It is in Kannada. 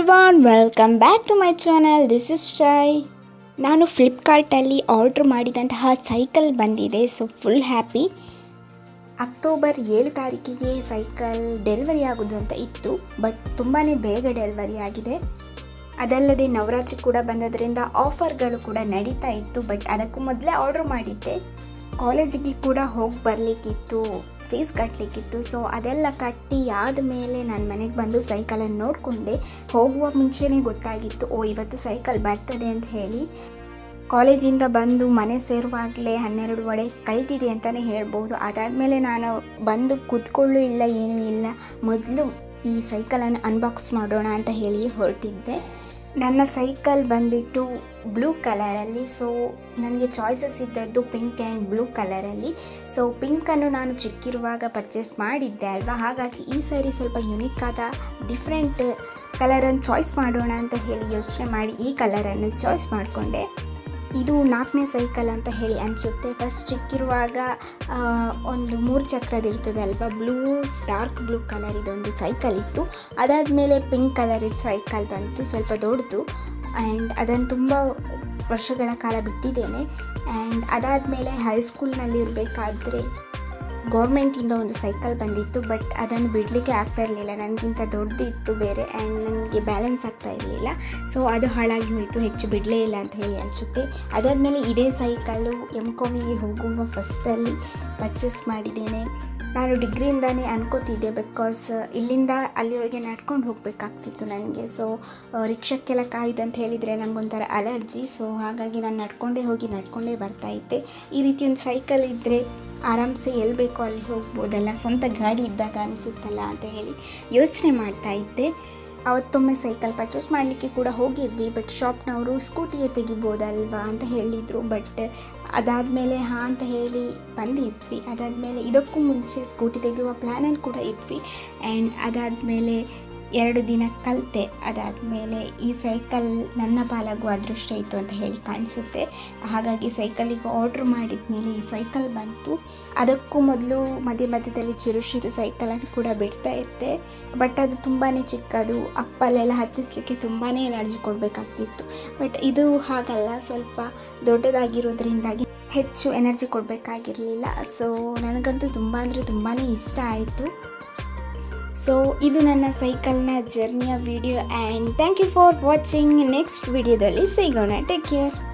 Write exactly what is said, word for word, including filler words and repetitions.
Everyone, welcome back to my channel. This is Shai. ನಾನು ಫ್ಲಿಪ್ಕಾರ್ಟಲ್ಲಿ ಆರ್ಡ್ರ್ ಮಾಡಿದಂತಹ ಸೈಕಲ್ ಬಂದಿದೆ. So full happy. ಅಕ್ಟೋಬರ್ ಏಳು ತಾರೀಕಿಗೆ ಸೈಕಲ್ ಡೆಲಿವರಿ ಆಗೋದು ಅಂತ ಇತ್ತು, ಬಟ್ ತುಂಬಾ ಬೇಗ ಡೆಲಿವರಿ ಆಗಿದೆ. ಅದಲ್ಲದೆ ನವರಾತ್ರಿ ಕೂಡ ಬಂದದ್ರಿಂದ ಆಫರ್ಗಳು ಕೂಡ ನಡೀತಾ ಇತ್ತು. ಬಟ್ ಅದಕ್ಕೂ ಮೊದಲೇ ಆರ್ಡ್ರ್ ಮಾಡಿದ್ದೆ. ಕಾಲೇಜಿಗೆ ಕೂಡ ಹೋಗಿ ಬರಲಿಕ್ಕಿತ್ತು, ಫೀಸ್ ಕಟ್ಟಲಿಕ್ಕಿತ್ತು. ಸೊ ಅದೆಲ್ಲ ಕಟ್ಟಿ ಆದಮೇಲೆ ನಾನು ಮನೆಗೆ ಬಂದು ಸೈಕಲನ್ನು ನೋಡಿಕೊಂಡೆ. ಹೋಗುವ ಮುಂಚೆನೇ ಗೊತ್ತಾಗಿತ್ತು, ಓ ಇವತ್ತು ಸೈಕಲ್ ಬರ್ತದೆ ಅಂತ ಹೇಳಿ. ಕಾಲೇಜಿಂದ ಬಂದು ಮನೆ ಸೇರುವಾಗಲೇ ಹನ್ನೆರಡುವರೆ ಕಳೆದಿದೆ ಅಂತಲೇ ಹೇಳ್ಬೋದು. ಅದಾದಮೇಲೆ ನಾನು ಬಂದು ಕೂತ್ಕೊಳ್ಳೂ ಇಲ್ಲ, ಏನೂ ಇಲ್ಲ. ಮೊದಲು ಈ ಸೈಕಲನ್ನು ಅನ್ಬಾಕ್ಸ್ ಮಾಡೋಣ ಅಂತ ಹೇಳಿ ಹೊರಟಿದ್ದೆ. ನನ್ನ ಸೈಕಲ್ ಬಂದುಬಿಟ್ಟು ಬ್ಲೂ ಕಲರಲ್ಲಿ. ಸೊ ನನಗೆ ಚಾಯ್ಸಸ್ ಇದ್ದದ್ದು ಪಿಂಕ್ ಆ್ಯಂಡ್ ಬ್ಲೂ ಕಲರಲ್ಲಿ. ಸೊ ಪಿಂಕನ್ನು ನಾನು ಚಿಕ್ಕಿರುವಾಗ ಪರ್ಚೇಸ್ ಮಾಡಿದ್ದೆ ಅಲ್ವಾ, ಹಾಗಾಗಿ ಈ ಸಾರಿ ಸ್ವಲ್ಪ ಯುನಿಕ್ ಆದ ಡಿಫ್ರೆಂಟ್ ಕಲರನ್ನು ಚಾಯ್ಸ್ ಮಾಡೋಣ ಅಂತ ಹೇಳಿ ಯೋಚನೆ ಮಾಡಿ ಈ ಕಲರನ್ನು ಚಾಯ್ಸ್ ಮಾಡಿಕೊಂಡೆ. ಇದು ನಾಲ್ಕನೇ ಸೈಕಲ್ ಅಂತ ಹೇಳಿ ಅನಿಸುತ್ತೆ. ಫಸ್ಟ್ ಚಿಕ್ಕಿರುವಾಗ ಒಂದು ಮೂರು ಚಕ್ರದ್ದು ಇರ್ತದೆ ಅಲ್ವಾ, ಬ್ಲೂ ಡಾರ್ಕ್ ಬ್ಲೂ ಕಲರ್ ಇದೊಂದು ಸೈಕಲ್ ಇತ್ತು. ಅದಾದಮೇಲೆ ಪಿಂಕ್ ಕಲರಿದ್ದು ಸೈಕಲ್ ಬಂತು, ಸ್ವಲ್ಪ ದೊಡ್ಡದು. ಆ್ಯಂಡ್ ಅದನ್ನು ತುಂಬ ವರ್ಷಗಳ ಕಾಲ ಬಿಟ್ಟಿದ್ದೇನೆ. ಆ್ಯಂಡ್ ಅದಾದಮೇಲೆ ಹೈಸ್ಕೂಲ್ನಲ್ಲಿ ಇರಬೇಕಾದ್ರೆ ಗೌರ್ಮೆಂಟಿಂದ ಒಂದು ಸೈಕಲ್ ಬಂದಿತ್ತು, ಬಟ್ ಅದನ್ನು ಬಿಡಲಿಕ್ಕೆ ಆಗ್ತಾ ಇರಲಿಲ್ಲ. ನನಗಿಂತ ದೊಡ್ಡದಿತ್ತು ಬೇರೆ, ಆ್ಯಂಡ್ ನನಗೆ ಬ್ಯಾಲೆನ್ಸ್ ಆಗ್ತಾ ಇರಲಿಲ್ಲ. ಸೊ ಅದು ಹಾಳಾಗಿ ಹೋಯಿತು, ಹೆಚ್ಚು ಬಿಡಲೇ ಇಲ್ಲ ಅಂತ ಹೇಳಿ ಅನಿಸುತ್ತೆ. ಅದಾದಮೇಲೆ ಇದೇ ಸೈಕಲ್ಲು ಎಮ್ ಕಾಮಿಗೆ ಹೋಗುವ ಫಸ್ಟಲ್ಲಿ ಪರ್ಚೇಸ್ ಮಾಡಿದ್ದೇನೆ. ನಾನು ಡಿಗ್ರಿಯಿಂದನೇ ಅನ್ಕೋತಿದ್ದೆ, ಬಿಕಾಸ್ ಇಲ್ಲಿಂದ ಅಲ್ಲಿವರೆಗೆ ನಡ್ಕೊಂಡು ಹೋಗಬೇಕಾಗ್ತಿತ್ತು ನನಗೆ. ಸೊ ರಿಕ್ಷಕ್ಕೆಲ್ಲ ಕಾಯ್ದಂತ ಹೇಳಿದರೆ ನನಗೊಂಥರ ಅಲರ್ಜಿ. ಸೊ ಹಾಗಾಗಿ ನಾನು ನಡ್ಕೊಂಡೇ ಹೋಗಿ ನಡ್ಕೊಂಡೇ ಬರ್ತಾಯಿದ್ದೆ. ಈ ರೀತಿ ಒಂದು ಸೈಕಲ್ ಇದ್ದರೆ ಆರಾಮ್ಸೆ ಎಲ್ಲಿ ಬೇಕೋ ಅಲ್ಲಿ ಹೋಗ್ಬೋದಲ್ಲ, ಸ್ವಂತ ಗಾಡಿ ಇದ್ದಾಗ ಅನಿಸುತ್ತಲ್ಲ ಅಂತ ಹೇಳಿ ಯೋಚನೆ ಮಾಡ್ತಾಯಿದ್ದೆ. ಅವತ್ತೊಮ್ಮೆ ಸೈಕಲ್ ಪರ್ಚೇಸ್ ಮಾಡಲಿಕ್ಕೆ ಕೂಡ ಹೋಗಿದ್ವಿ, ಬಟ್ ಶಾಪ್ನವರು ಸ್ಕೂಟಿಯೇ ತೆಗಿಬೋದಲ್ವಾ ಅಂತ ಹೇಳಿದರು. ಬಟ್ ಅದಾದಮೇಲೆ ಹಾಂ ಅಂತ ಹೇಳಿ ಬಂದಿದ್ವಿ. ಅದಾದಮೇಲೆ ಇದಕ್ಕೂ ಮುಂಚೆ ಸ್ಕೂಟಿ ತೆಗೆಯುವ ಪ್ಲ್ಯಾನಲ್ಲಿ ಕೂಡ ಇದ್ವಿ. ಆ್ಯಂಡ್ ಅದಾದಮೇಲೆ ಎರಡು ದಿನ ಕಲಿತೆ. ಅದಾದಮೇಲೆ ಈ ಸೈಕಲ್ ನನ್ನ ಪಾಲಾಗುವ ಅದೃಷ್ಟ ಇತ್ತು ಅಂತ ಹೇಳಿ ಕಾಣಿಸುತ್ತೆ. ಹಾಗಾಗಿ ಸೈಕಲಿಗೆ ಆರ್ಡ್ರ್ ಮಾಡಿದ ಮೇಲೆ ಈ ಸೈಕಲ್ ಬಂತು. ಅದಕ್ಕೂ ಮೊದಲು ಮಧ್ಯ ಮಧ್ಯದಲ್ಲಿ ಚಿರುಷಿದ ಸೈಕಲನ್ನು ಕೂಡ ಬಿಡ್ತಾ ಇದ್ದೆ, ಬಟ್ ಅದು ತುಂಬಾ ಚಿಕ್ಕದು. ಅಪ್ಪಲ್ಲೆಲ್ಲ ಹತ್ತಿಸ್ಲಿಕ್ಕೆ ತುಂಬಾ ಎನರ್ಜಿ ಕೊಡಬೇಕಾಗ್ತಿತ್ತು. ಬಟ್ ಇದು ಹಾಗಲ್ಲ, ಸ್ವಲ್ಪ ದೊಡ್ಡದಾಗಿರೋದ್ರಿಂದಾಗಿ ಹೆಚ್ಚು ಎನರ್ಜಿ ಕೊಡಬೇಕಾಗಿರಲಿಲ್ಲ. ಸೊ ನನಗಂತೂ ತುಂಬ ಅಂದರೆ ತುಂಬಾ ಇಷ್ಟ ಆಯಿತು. ಸೊ ಇದು ನನ್ನ ಸೈಕಲ್ನ ಜರ್ನಿಯ video. And thank you for watching. Next ವಿಡಿಯೋದಲ್ಲಿ ಸಿಗೋಣ. Take care.